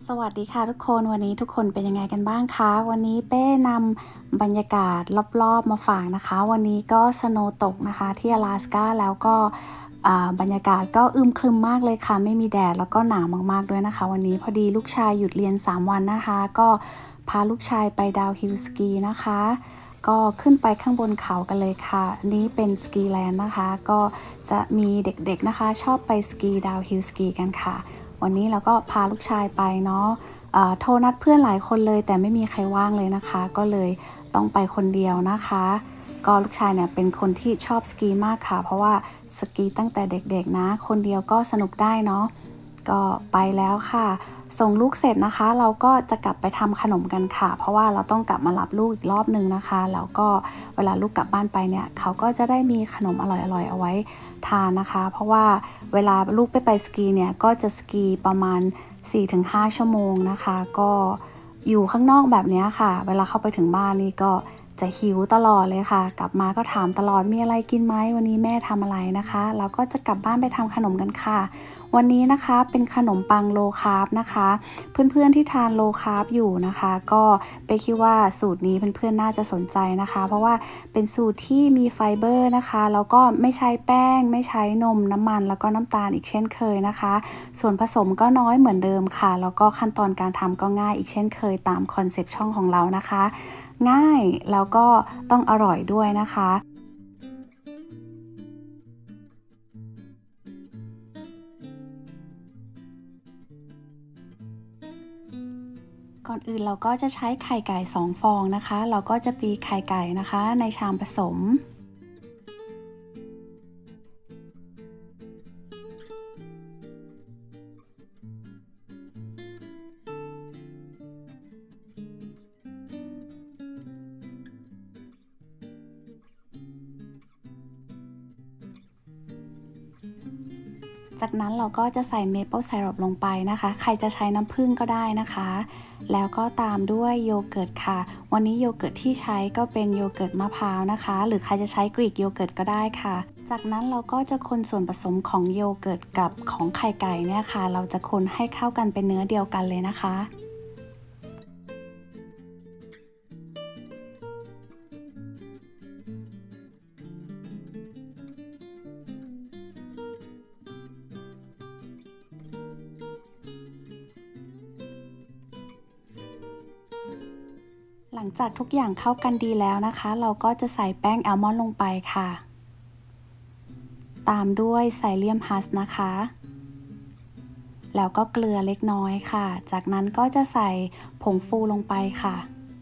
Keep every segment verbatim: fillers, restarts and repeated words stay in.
สวัสดีค่ะทุกคนวันนี้ทุกคนเป็นยังไงกันบ้างคะวันนี้เป้นำบรรยากาศรอบๆมาฝากนะคะวันนี้ก็สโนว์ตกนะคะที่阿拉斯ก้าแล้วก็บรรยากาศก็อึมครึมมากเลยค่ะไม่มีแดดแล้วก็หนาวมากๆด้วยนะคะวันนี้พอดีลูกชายหยุดเรียนสามวันนะคะก็พาลูกชายไปดาวฮิลสกีนะคะก็ขึ้นไปข้างบนเขากันเลยค่ะนี่เป็นสกีแลนด์นะคะก็จะมีเด็กๆนะคะชอบไปสกีดาวฮิลสกีกันค่ะวันนี้เราก็พาลูกชายไปเนาะโทรนัดเพื่อนหลายคนเลยแต่ไม่มีใครว่างเลยนะคะก็เลยต้องไปคนเดียวนะคะก็ลูกชายเนี่ยเป็นคนที่ชอบสกีมากค่ะเพราะว่าสกีตั้งแต่เด็กๆนะคนเดียวก็สนุกได้เนาะก็ไปแล้วค่ะส่งลูกเสร็จนะคะเราก็จะกลับไปทำขนมกันค่ะเพราะว่าเราต้องกลับมารับลูกอีกรอบนึงนะคะแล้วก็เวลาลูกกลับบ้านไปเนี่ยเขาก็จะได้มีขนมอร่อยๆเอาไว้ทานนะคะเพราะว่าเวลาลูกไปไปสกีเนี่ยก็จะสกีประมาณ สี่ถึงห้า ชั่วโมงนะคะก็อยู่ข้างนอกแบบนี้ค่ะเวลาเข้าไปถึงบ้านนี่ก็จะหิวตลอดเลยค่ะกลับมาก็ถามตลอดมีอะไรกินไหมวันนี้แม่ทำอะไรนะคะเราก็จะกลับบ้านไปทำขนมกันค่ะวันนี้นะคะเป็นขนมปังโลคาร์บนะคะเพื่อนๆที่ทานโลคาร์บอยู่นะคะก็ไปคิดว่าสูตรนี้เพื่อนๆน่าจะสนใจนะคะเพราะว่าเป็นสูตรที่มีไฟเบอร์นะคะแล้วก็ไม่ใช้แป้งไม่ใช้นมน้ำมันแล้วก็น้ำตาลอีกเช่นเคยนะคะส่วนผสมก็น้อยเหมือนเดิมค่ะแล้วก็ขั้นตอนการทำก็ง่ายอีกเช่นเคยตามคอนเซปต์ช่องของเรานะคะง่ายแล้วก็ต้องอร่อยด้วยนะคะก่อนอื่นเราก็จะใช้ไข่ไก่สองฟองนะคะเราก็จะตีไข่ไก่นะคะในชามผสมจากนั้นเราก็จะใส่เมเปิลไซรัปลงไปนะคะใครจะใช้น้ำผึ้งก็ได้นะคะแล้วก็ตามด้วยโยเกิร์ตค่ะวันนี้โยเกิร์ตที่ใช้ก็เป็นโยเกิร์ตมะพร้าวนะคะหรือใครจะใช้กรีกโยเกิร์ตก็ได้ค่ะจากนั้นเราก็จะคนส่วนผสมของโยเกิร์ตกับของไข่ไก่เนี่ยค่ะเราจะคนให้เข้ากันเป็นเนื้อเดียวกันเลยนะคะหลังจากทุกอย่างเข้ากันดีแล้วนะคะเราก็จะใส่แป้งอัลมอนด์ลงไปค่ะตามด้วยไซเลียมฮัสนะคะแล้วก็เกลือเล็กน้อยค่ะจากนั้นก็จะใส่ผงฟูลงไปค่ะ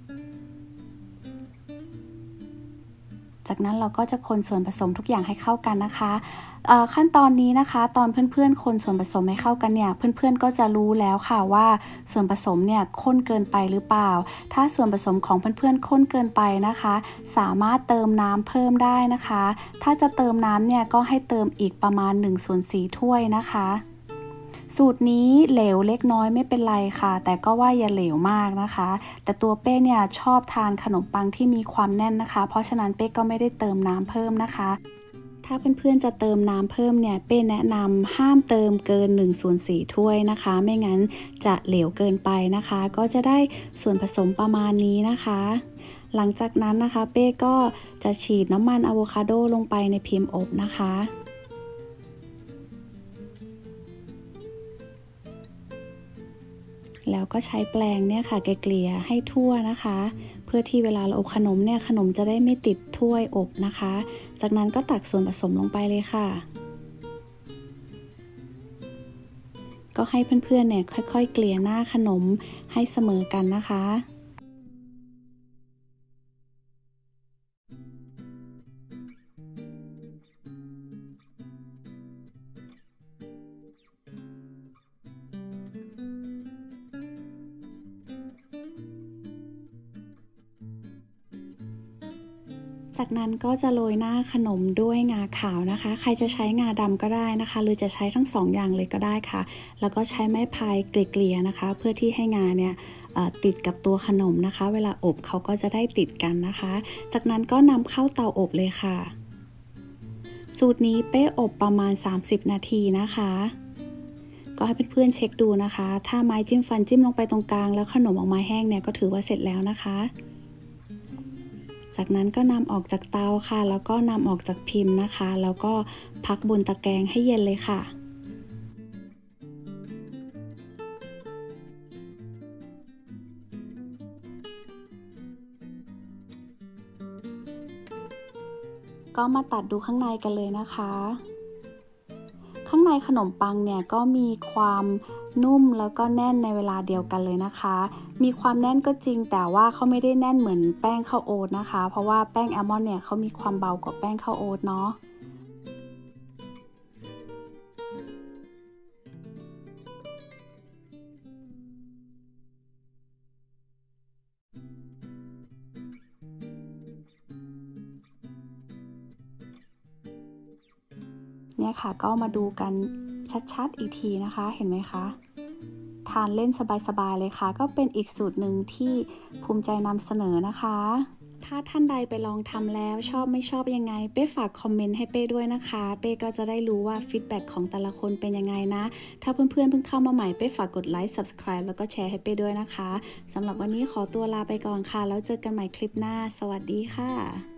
จากนั้นเราก็จะคนส่วนผสมทุกอย่างให้เข้ากันนะคะขั้นตอนนี้นะคะตอนเพื่อนๆคนส่วนผสมให้เข้ากันเนี่ยเพื่อนๆก็จะรู้แล้วค่ะว่าส่วนผสมเนี่ยข้นเกินไปหรือเปล่าถ้าส่วนผสมของเพื่อนๆข้นเกินไปนะคะสามารถเติมน้ำเพิ่มได้นะคะถ้าจะเติมน้ำเนี่ยก็ให้เติมอีกประมาณหนึ่งส่วนสี่ถ้วยนะคะสูตรนี้เหลวเล็กน้อยไม่เป็นไรค่ะแต่ก็ว่าอย่าเหลวมากนะคะแต่ตัวเป้เนี่ยชอบทานขนมปังที่มีความแน่นนะคะเพราะฉะนั้นเป้ก็ไม่ได้เติมน้ำเพิ่มนะคะถ้าเพื่อนๆจะเติมน้ำเพิ่มเนี่ยเป้แนะนำห้ามเติมเกินหนึ่งส่วนสี่ถ้วยนะคะไม่งั้นจะเหลวเกินไปนะคะก็จะได้ส่วนผสมประมาณนี้นะคะหลังจากนั้นนะคะเป้ก็จะฉีดน้ำมันอะโวคาโดลงไปในพิมพ์อบนะคะแล้วก็ใช้แปรงเนี่ยค่ะเกลี่ยให้ทั่วนะคะเพื่อที่เวลาเราอบขนมเนี่ยขนมจะได้ไม่ติดถ้วยอบนะคะจากนั้นก็ตักส่วนผสมลงไปเลยค่ะก็ให้เพื่อนๆเนี่ยค่อยๆเกลี่ยหน้าขนมให้เสมอกันนะคะจากนั้นก็จะโรยหน้าขนมด้วยงาขาวนะคะใครจะใช้งาดำก็ได้นะคะหรือจะใช้ทั้งสองอย่างเลยก็ได้ค่ะแล้วก็ใช้ไม้พายเกลี่ยๆนะคะเพื่อที่ให้งาเนี่ยติดกับตัวขนมนะคะเวลาอบเขาก็จะได้ติดกันนะคะจากนั้นก็นำเข้าเตาอบเลยค่ะ สูตรนี้เป้อบประมาณสามสิบนาทีนะคะก็ให้เพื่อนๆเช็คดูนะคะถ้าไม้จิ้มฟันจิ้มลงไปตรงกลางแล้วขนมออกมาแห้งเนี่ยก็ถือว่าเสร็จแล้วนะคะจากนั้นก็นำออกจากเตาค่ะแล้วก็นำออกจากพิมพ์นะคะแล้วก็พักบนตะแกรงให้เย็นเลยค่ะก็มาตัดดูข้างในกันเลยนะคะข้างในขนมปังเนี่ยก็มีความนุ่มแล้วก็แน่นในเวลาเดียวกันเลยนะคะมีความแน่นก็จริงแต่ว่าเขาไม่ได้แน่นเหมือนแป้งข้าวโอ๊ตนะคะเพราะว่าแป้งแอลมอนด์เนี่ยเขามีความเบากว่าแป้งข้าวโอ๊ตเนาะเนี่ยค่ะก็มาดูกันชัดๆอีกทีนะคะเห็นไหมคะทานเล่นสบายๆเลยค่ะก็เป็นอีกสูตรหนึ่งที่ภูมิใจนำเสนอนะคะถ้าท่านใดไปลองทำแล้วชอบไม่ชอบยังไงเป้ฝากคอมเมนต์ให้เป้ด้วยนะคะเป้ก็จะได้รู้ว่าฟีดแบ็กของแต่ละคนเป็นยังไงนะถ้าเพื่อนๆเพิ่งเข้ามาใหม่เป้ฝากกดไลค์ ซับสไครบ์ แล้วก็แชร์ให้เป้ด้วยนะคะสำหรับวันนี้ขอตัวลาไปก่อนค่ะแล้วเจอกันใหม่คลิปหน้าสวัสดีค่ะ